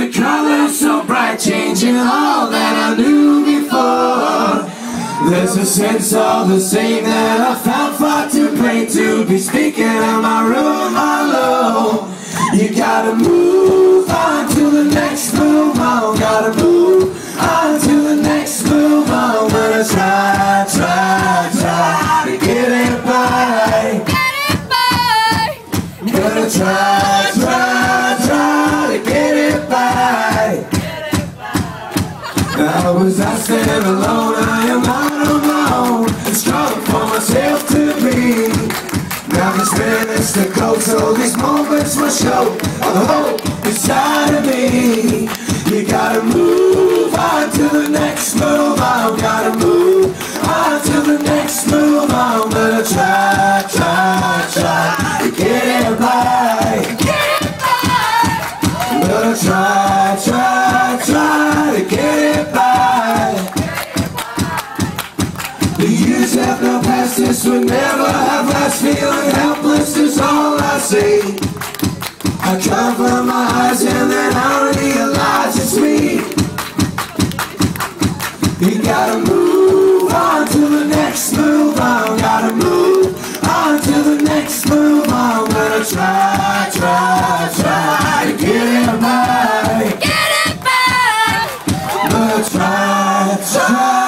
the colors so bright, changing all that I knew before. There's a sense of the same that I found far too plain to be speaking in my room alone. You gotta move on to the next move on. Gotta move on to the next move on. Gonna try to get it by. Gonna try to get it by. I was out standing alone, I am not alone. It's struggle for myself to be. Now this minutes to go, so these moments will show all the hope inside of me. You gotta move on to the next move on. Gotta move on to the next move on. Gonna try to get it by. Gonna try to get it by. The years have no past, this would never have last. Feeling helpless is all I see. I cover my eyes and then I realize it's me. You gotta move on to the next move on. Gotta move on to the next move on. Gonna try to get it by. Gonna try